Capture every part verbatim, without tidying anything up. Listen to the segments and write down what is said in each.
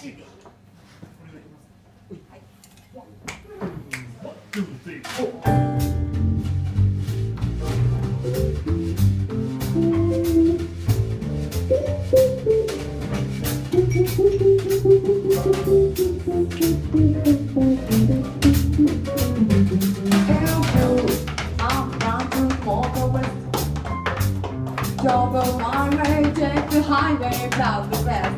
Drove a one-way, take the highway, plow the west.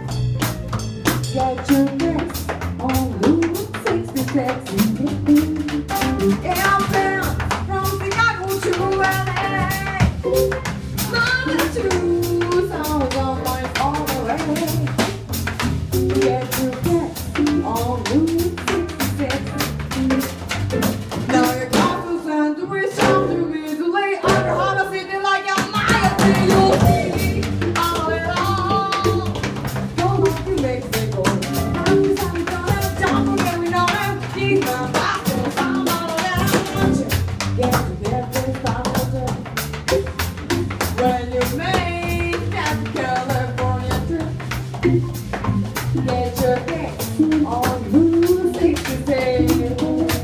Get your next on Route sixty-six. Yeah, I'm bound from Chicago to L A. Number two, songs on my all the way. Get your next on Route sixty-six. Now you're confused and the way sounds to me to lay under on a city like a you'll see all it all. Go up to Mexico. I'm gonna jump again, know it. Keep my back to sound all that. Get to get this sound. When you make that California trip, get your kicks on Route sixty-six.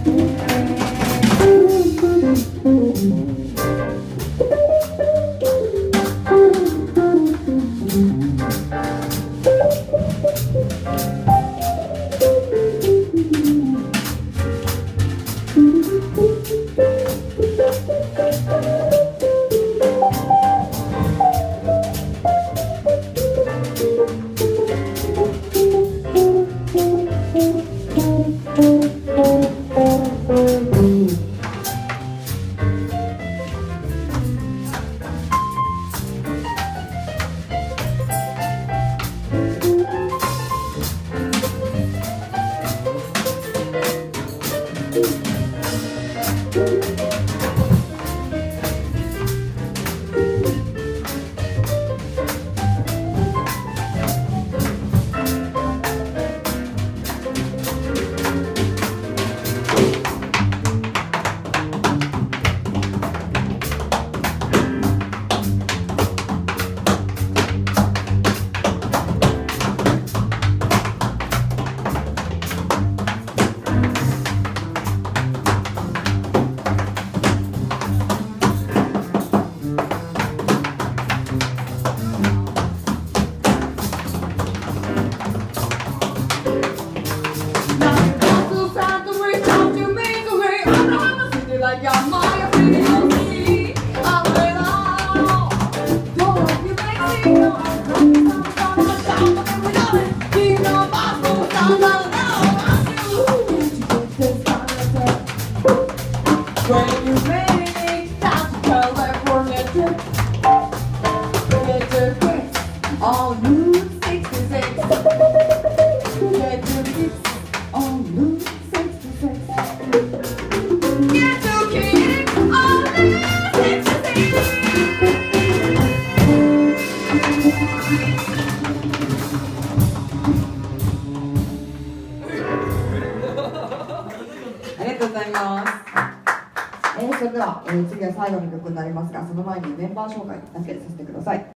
When you make that California trip, get your kicks on Route sixty-six. Get your kicks on Route sixty-six. Get your kicks on Route sixty-six. ありがとうございます。えー、それでは、えー、次は最後の曲になりますが、その前にメンバー紹介だけさせてください。